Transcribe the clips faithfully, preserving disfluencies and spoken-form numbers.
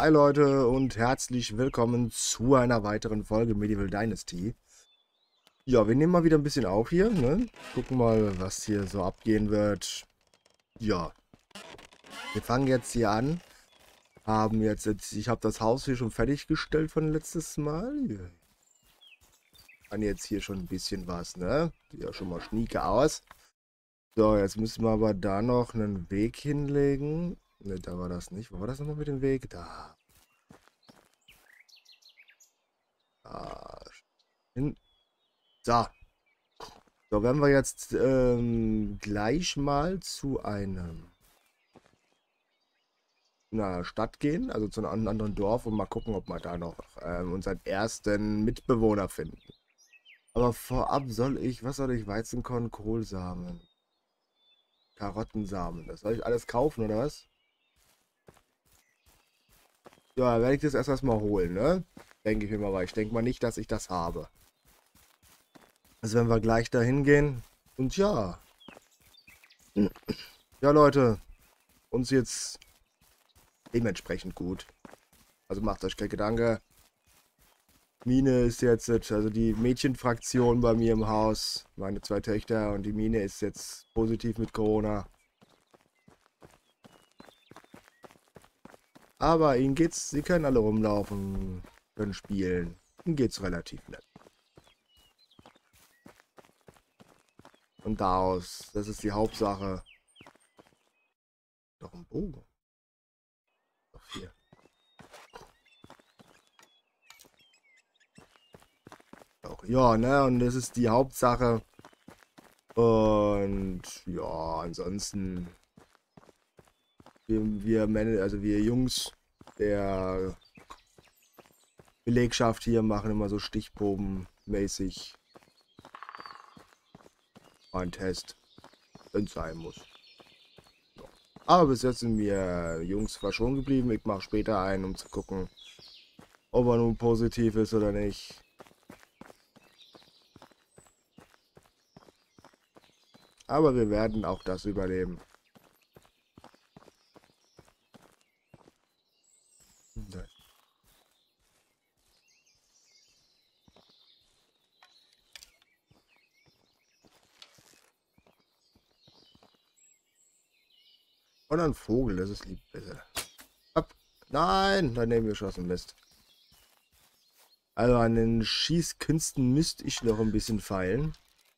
Hi Leute und herzlich willkommen zu einer weiteren Folge Medieval Dynasty. Ja, wir nehmen mal wieder ein bisschen auf hier, ne? Gucken mal, was hier so abgehen wird. Ja, wir fangen jetzt hier an. Haben jetzt, jetzt ich habe das Haus hier schon fertiggestellt von letztes Mal. Kann jetzt hier schon ein bisschen was, ne? Sieht ja schon mal schnieke aus. So, jetzt müssen wir aber da noch einen Weg hinlegen. Ne, da war das nicht. Wo war das nochmal mit dem Weg? Da. Da. Hin. So. So, werden wir jetzt ähm, gleich mal zu einem einer Stadt gehen, also zu einem anderen Dorf und mal gucken, ob wir da noch ähm, unseren ersten Mitbewohner finden. Aber vorab soll ich, was soll ich? Weizenkorn, Kohlsamen, Karottensamen. Das soll ich alles kaufen, oder was? Ja, werde ich das erst erstmal holen, ne? Denke ich mir mal, weil ich denke mal nicht, dass ich das habe. Also wenn wir gleich dahin gehen und ja. Ja, Leute, uns jetzt dementsprechend gut. Also macht euch keine Gedanken. Mine ist jetzt, also die Mädchenfraktion bei mir im Haus, meine zwei Töchter und die Mine ist jetzt positiv mit Corona. Aber ihnen geht's, sie können alle rumlaufen, können spielen. Ihnen geht's relativ nett. Und daraus, das ist die Hauptsache. Doch ein Bogen. Doch hier. Auch, ja, ne, und das ist die Hauptsache. Und ja, ansonsten wir, wir Männer, also wir Jungs der Belegschaft hier machen immer so stichprobenmäßig einen Test, wenn es sein muss. Ja. Aber bis jetzt sind wir Jungs verschont geblieben. Ich mache später einen, um zu gucken, ob er nun positiv ist oder nicht. Aber wir werden auch das überleben. Und ein Vogel, das ist lieb, bitte. Ab. Nein, daneben geschossen, Mist. Also an den Schießkünsten müsste ich noch ein bisschen feilen.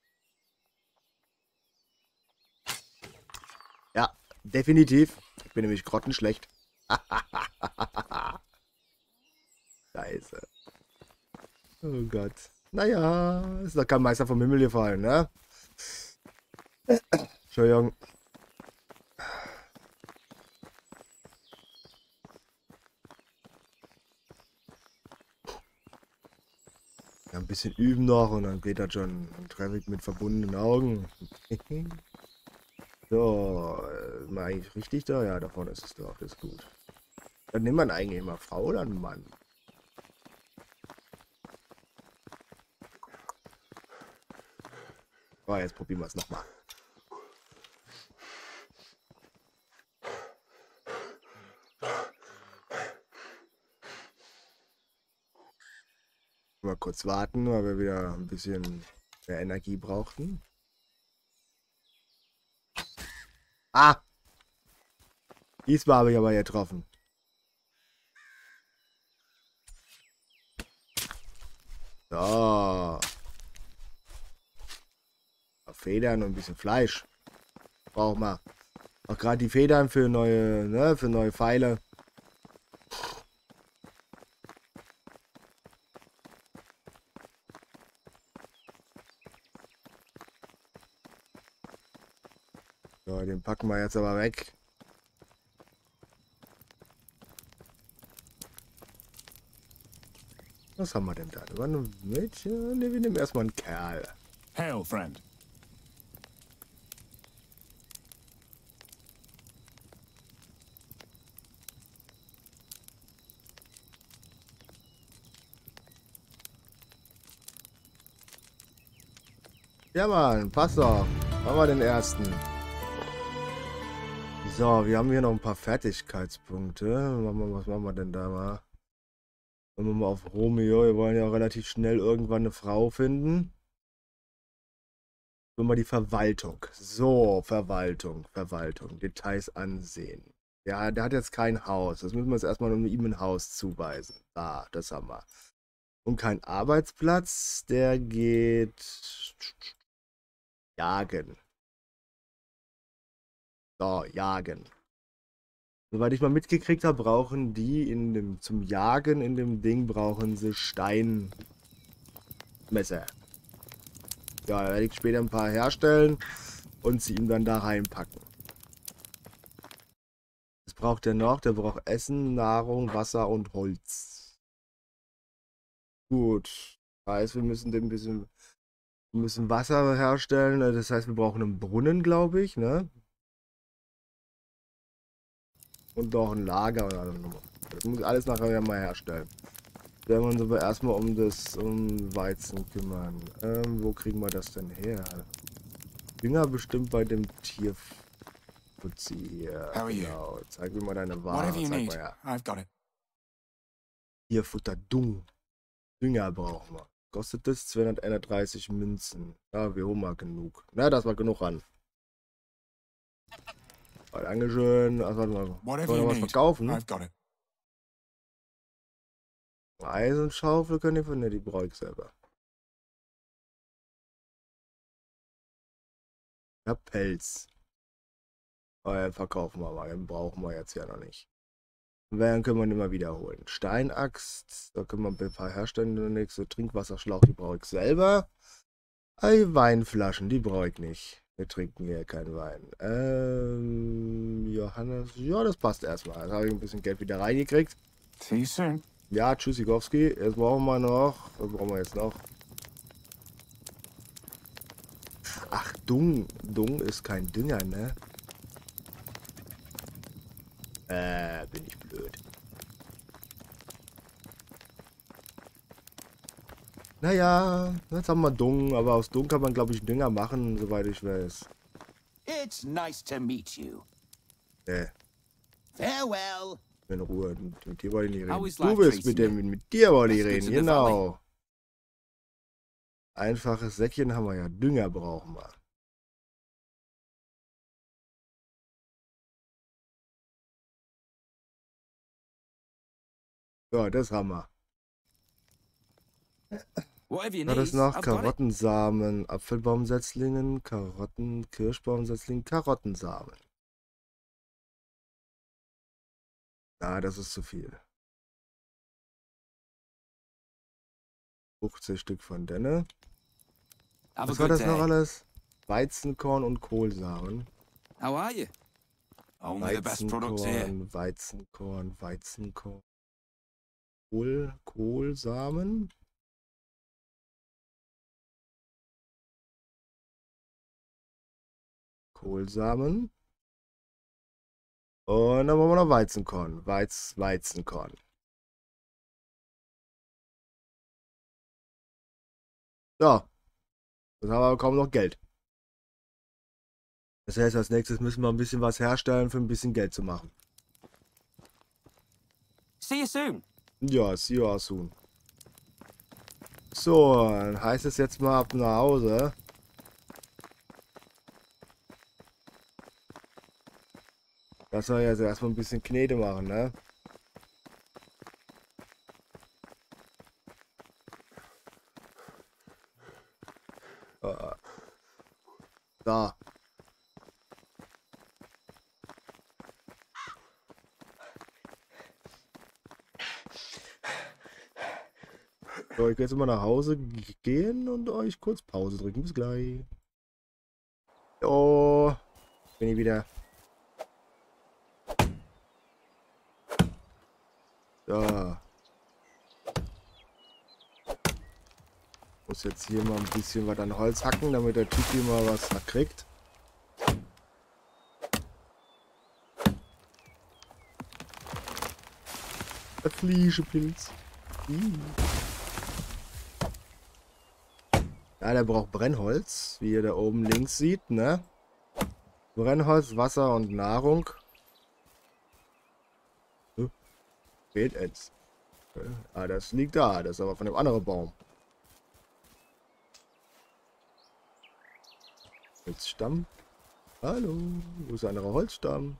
Ja, definitiv. Ich bin nämlich grottenschlecht. Scheiße. Oh Gott. Naja, ist doch kein Meister vom Himmel gefallen, ne? Entschuldigung. Ja, ein bisschen üben noch und dann geht das schon. Dann treffe ich mit verbundenen Augen. So, äh, mal eigentlich richtig da? Ja, da vorne ist es doch. Das ist gut. Dann nimmt man eigentlich immer Frau oder einen Mann? Oh, jetzt probieren wir es nochmal. Mal kurz warten, weil wir wieder ein bisschen mehr Energie brauchten. Ah! Diesmal habe ich aber getroffen. So. Federn und ein bisschen Fleisch. Brauchen wir. Auch gerade die Federn für neue, ne, für neue Pfeile. So, den packen wir jetzt aber weg. Was haben wir denn da? War ein Mädchen? Ne, wir nehmen erstmal einen Kerl. Hail, friend. Ja, Mann, passt doch. Machen wir den ersten. So, wir haben hier noch ein paar Fertigkeitspunkte. Was machen wir denn da mal? Wenn wir mal auf Romeo, wir wollen ja relativ schnell irgendwann eine Frau finden. So, mal die Verwaltung. So, Verwaltung, Verwaltung. Details ansehen. Ja, der hat jetzt kein Haus. Das müssen wir jetzt erstmal ihm ein Haus zuweisen. Da, das haben wir. Und kein Arbeitsplatz. Der geht jagen. So, jagen. Soweit ich mal mitgekriegt habe, brauchen die in dem, zum Jagen in dem Ding brauchen sie Steinmesser. Ja, da werde ich später ein paar herstellen und sie ihm dann da reinpacken. Was braucht der noch? Der braucht Essen, Nahrung, Wasser und Holz. Gut. Das heißt, wir müssen dem ein bisschen, wir müssen Wasser herstellen. Das heißt, wir brauchen einen Brunnen, glaube ich, ne? Und doch ein Lager. Das muss alles nachher mal herstellen. Werden wir uns aber erstmal um das um Weizen kümmern. Ähm, wo kriegen wir das denn her? Dünger bestimmt bei dem Tierfuzzi hier. Genau. Zeig mir mal deine Ware. Zeig mal her. Tierfutter, Dung. Dünger brauchen wir. Kostet das zweihunderteinunddreißig Münzen. Ja, wir holen mal genug. Na, das war genug an. Dankeschön. Also, warte mal. Wollen wir was verkaufen? Eisenschaufel können die von der, die brauche ich selber. Ja, Pelz. Aber den verkaufen wir mal. Den brauchen wir jetzt ja noch nicht. Den können wir immer wiederholen. Steinaxt. Da können wir ein paar herstellen. Nächste Trinkwasserschlauch, die brauche ich selber. Die Weinflaschen, die brauche ich nicht. Wir trinken hier keinen Wein. Ähm, Johannes. Ja, das passt erstmal. Jetzt habe ich ein bisschen Geld wieder reingekriegt. See you soon. Ja, Tschüssikowski. Jetzt brauchen wir noch. Was brauchen wir jetzt noch? Ach, Dung. Dung ist kein Dünger, ne? Äh, bin ich blöd. Naja, jetzt haben wir Dung, aber aus Dung kann man, glaube ich, Dünger machen, soweit ich weiß. It's nice to meet you. Nee. Farewell. In Ruhe, mit, mit dir wollte ich nicht reden. Du bist mit dem, mit dir wollte ich reden, genau. Einfaches Säckchen haben wir ja, Dünger brauchen wir. So, das haben wir. Was ist noch? Karottensamen, Apfelbaumsetzlingen, Karotten, Kirschbaumsetzlingen, Karottensamen. Ah, das ist zu viel. fünfzig Stück von denne. Was war das noch alles? Weizenkorn und Kohlsamen. How are you? Only the best products here. Weizenkorn, Weizenkorn. Kohl, Kohlsamen. Kohlsamen. Und dann wollen wir noch Weizenkorn. Weiz, Weizenkorn. So. Jetzt haben wir kaum noch Geld. Das heißt, als nächstes müssen wir ein bisschen was herstellen, für ein bisschen Geld zu machen. See you soon. Ja, see you soon. So, dann heißt es jetzt mal ab nach Hause. Das soll ja erstmal ein bisschen Knete machen, ne? Uh, da. So, ich werde jetzt mal nach Hause gehen und euch kurz Pause drücken. Bis gleich. Oh, bin ich wieder. So. Muss jetzt hier mal ein bisschen was an Holz hacken, damit der Typ hier mal was kriegt. Der Flieschepilz. Hm. Ja, der braucht Brennholz, wie ihr da oben links seht, ne? Brennholz, Wasser und Nahrung. Fehlt es. Ah, das liegt da. Das ist aber von dem anderen Baum. Holzstamm. Hallo. Wo ist der andere Holzstamm?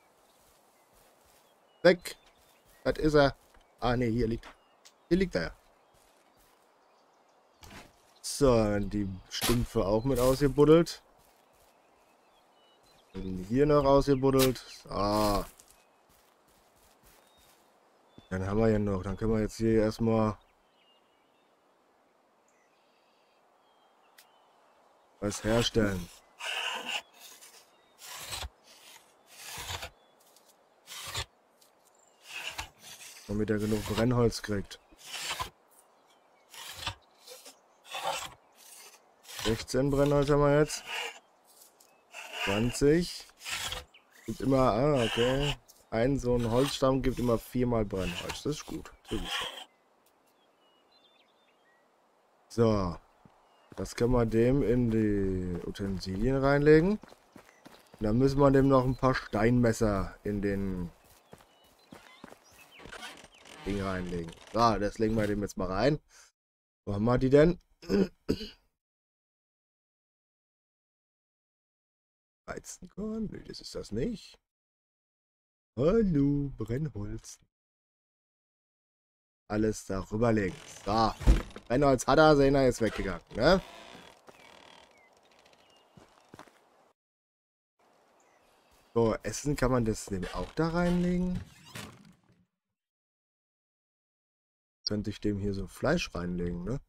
Weg. Das ist er. Ah, ne, hier liegt. Hier liegt er. So, die Stümpfe auch mit ausgebuddelt. Und hier noch ausgebuddelt. So. Dann haben wir ja noch. Dann können wir jetzt hier erstmal was herstellen. Damit er genug Brennholz kriegt. sechzehn Brennholz haben wir jetzt. zwanzig. Gibt immer, ah, okay. Ein so ein Holzstamm gibt immer viermal Brennholz. Das ist gut. Das ist gut. So. Das können wir dem in die Utensilien reinlegen. Und dann müssen wir dem noch ein paar Steinmesser in den Ding reinlegen. So, das legen wir dem jetzt mal rein. Wo haben wir die denn? Weizenkorn? Nee, das ist das nicht. Hallo, Brennholz. Alles darüber legen. So. Brennholz hat er, sehen er jetzt weggegangen, ne? So, Essen kann man das nämlich auch da reinlegen. Könnte ich dem hier so Fleisch reinlegen, ne?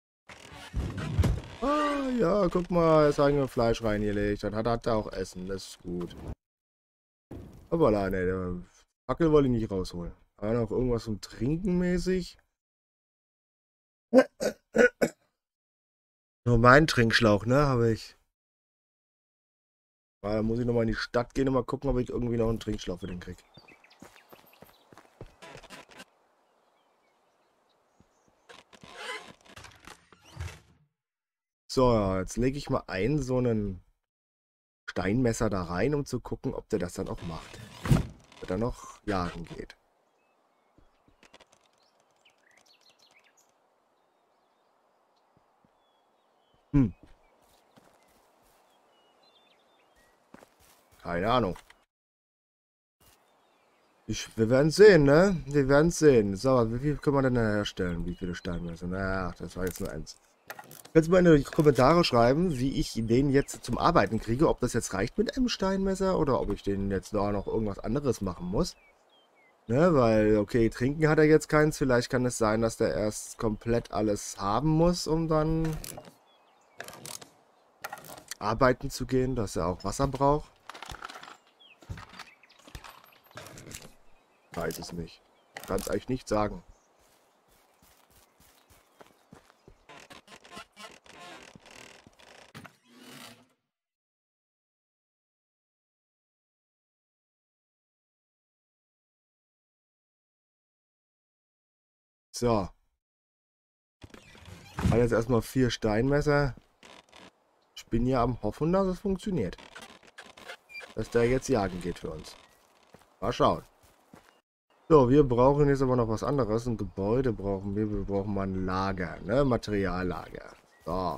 Ah, ja, guck mal, jetzt haben wir Fleisch reingelegt. Dann hat, hat er auch Essen, das ist gut. Aber nein, der Fackel wollte ich nicht rausholen. Aber noch irgendwas zum Trinken mäßig. Nur meinen Trinkschlauch, ne, habe ich. Da muss ich nochmal in die Stadt gehen und mal gucken, ob ich irgendwie noch einen Trinkschlauch für den krieg. So, jetzt lege ich mal ein so einen Steinmesser da rein, um zu gucken, ob der das dann auch macht. Ob er noch jagen geht. Hm. Keine Ahnung. Ich, wir werden sehen, ne? Wir werden sehen. So, wie viel können wir denn herstellen? Wie viele Steinmesser? Naja, das war jetzt nur eins. Kannst du mal in die Kommentare schreiben, wie ich den jetzt zum Arbeiten kriege. Ob das jetzt reicht mit einem Steinmesser oder ob ich den jetzt da noch irgendwas anderes machen muss. Ne, weil, okay, trinken hat er jetzt keins. Vielleicht kann es sein, dass der erst komplett alles haben muss, um dann arbeiten zu gehen, dass er auch Wasser braucht. Weiß es nicht. Kann es eigentlich nicht sagen. So. Ich habe jetzt erstmal vier Steinmesser. Ich bin ja am Hoffen, dass es funktioniert. Dass der jetzt jagen geht für uns. Mal schauen. So, wir brauchen jetzt aber noch was anderes. Ein Gebäude brauchen wir. Wir brauchen mal ein Lager, ne? Materiallager. So.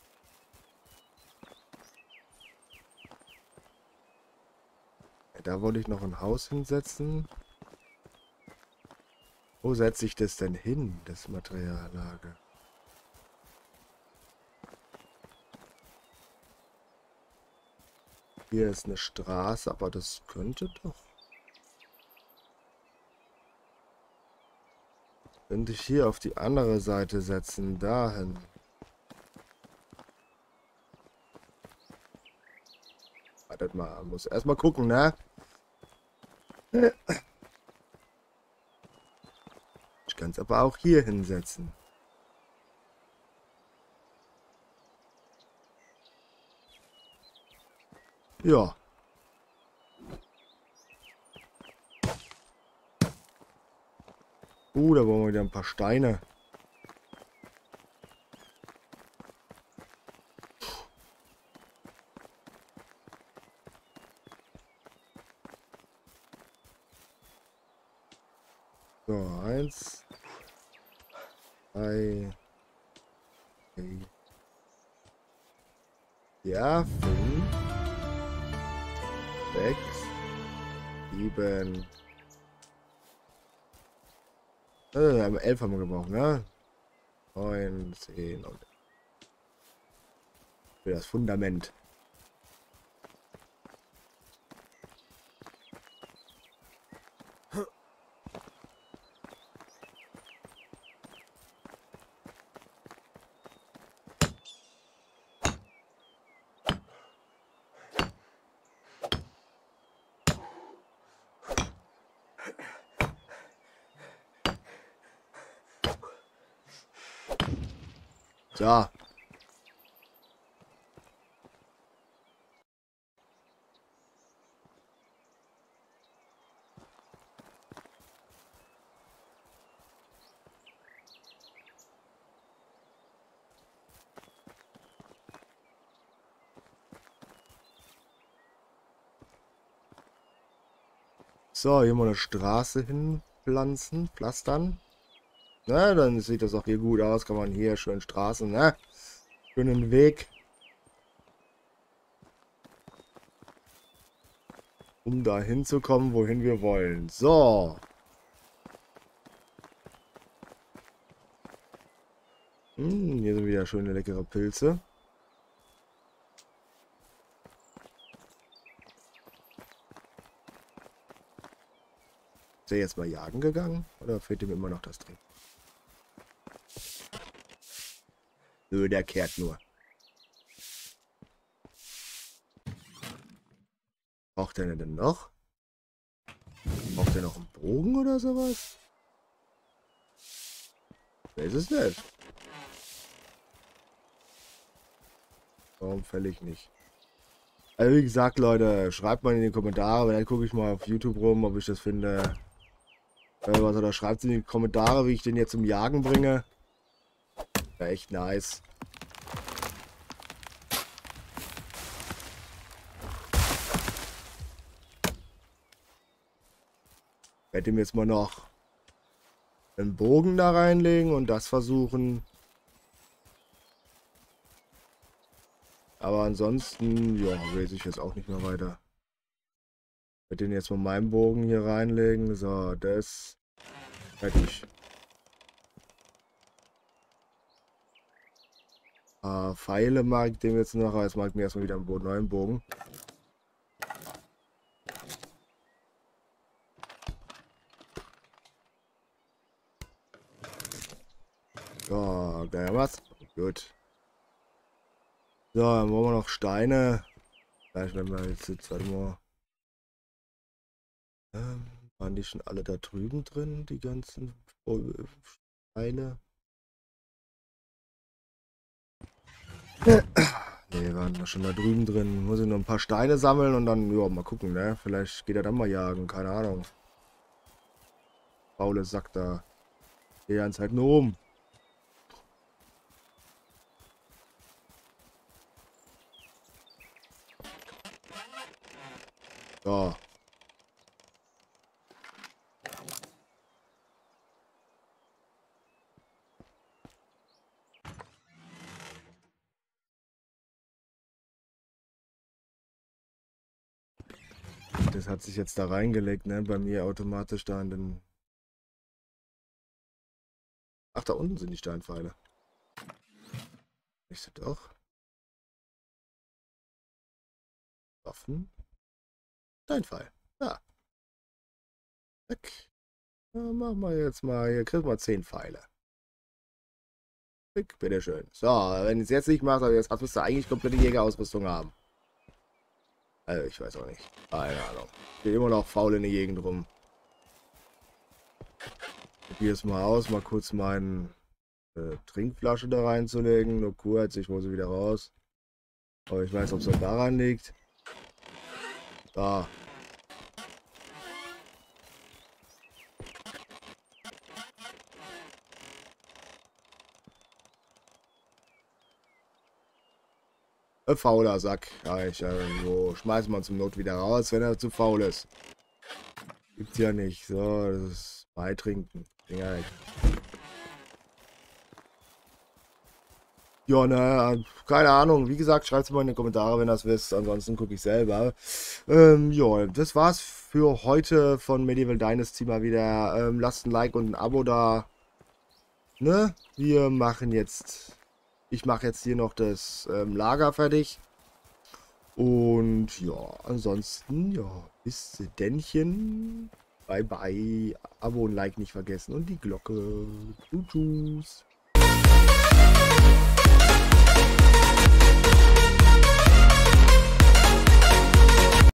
Da wollte ich noch ein Haus hinsetzen. Wo setze ich das denn hin, das Materiallager? Hier ist eine Straße, aber das könnte doch. Könnte ich hier auf die andere Seite setzen, dahin. Wartet mal, muss erstmal gucken, ne? Ich kann es aber auch hier hinsetzen. Ja. Uh, da brauchen wir wieder ein paar Steine. So, eins. Drei. Okay. Ja, fünf. Sechs. Sieben. Äh, elf haben wir gebraucht, ne? Neun, zehn und für das Fundament. So. So, hier mal eine Straße hinpflanzen, pflastern. Na, dann sieht das auch hier gut aus. Kann man hier schön Straßen, ne? Schönen Weg. Um da hinzukommen, wohin wir wollen. So. Hm, hier sind wieder schöne leckere Pilze. Ist er jetzt mal jagen gegangen? Oder fehlt ihm immer noch das Trinken? Nö, der kehrt nur. Braucht der denn noch? Braucht der noch einen Bogen oder sowas? Ich weiß es nicht. Warum fälle ich nicht? Also wie gesagt, Leute, schreibt mal in die Kommentare, dann gucke ich mal auf YouTube rum, ob ich das finde. Äh, was, oder schreibt in die Kommentare, wie ich den jetzt zum Jagen bringe. Wäre echt nice. Ich werde ihm jetzt mal noch einen Bogen da reinlegen und das versuchen. Aber ansonsten, ja, weiß ich jetzt auch nicht mehr weiter. Ich werde den jetzt mal meinen Bogen hier reinlegen. So, das. Fertig. Ah, Pfeile mag ich dem jetzt noch, aber jetzt mag ich mir erstmal wieder einen neuen Bogen. So, geil was. Gut. So, dann wollen wir noch Steine. Vielleicht wenn wir jetzt, jetzt warte mal. Ähm, waren die schon alle da drüben drin, die ganzen Steine? Ne, waren schon da drüben drin. Muss ich noch ein paar Steine sammeln und dann, ja, mal gucken, ne? Vielleicht geht er dann mal jagen, keine Ahnung. Faule Sack da. Geh ganz halt nur um. So. Das hat sich jetzt da reingelegt, ne? Bei mir automatisch da in den... Ach, da unten sind die Steinpfeile. Ist das doch? Waffen? Steinpfeil. Ja. Zack. Ja, machen wir jetzt mal. Hier kriegen wir zehn Pfeile. Klick, bitteschön. So, wenn es jetzt nicht macht, aber jetzt müsste eigentlich komplette Jägerausrüstung haben. Also, ich weiß auch nicht. Keine Ahnung. Steht immer noch faul in der Gegend rum. Ich probiere es mal aus, mal kurz meine äh, Trinkflasche da reinzulegen. Nur kurz, ich hole sie wieder raus. Aber ich weiß, ob es daran liegt. Da. Ein fauler Sack. Ja, ich, äh, so schmeißt man zum Not wieder raus, wenn er zu faul ist. Gibt's ja nicht. So, das Beitrinken. Ja, ja, naja, keine Ahnung. Wie gesagt, schreibt es mal in die Kommentare, wenn ihr das wisst. Ansonsten gucke ich selber. Ähm, ja, das war's für heute von Medieval Dynasty mal wieder. Ähm, lasst ein Like und ein Abo da. Ne? Wir machen jetzt... Ich mache jetzt hier noch das ähm, Lager fertig. Und ja, ansonsten, ja, bis dennchen. Bye bye. Abo und Like nicht vergessen und die Glocke. Tschüss. Tschüss.